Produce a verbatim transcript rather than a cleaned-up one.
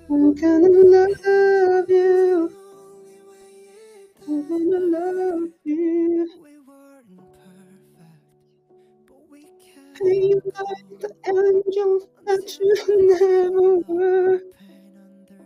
I'm gonna love you. I'm gonna love you. Hey, you like the angels that you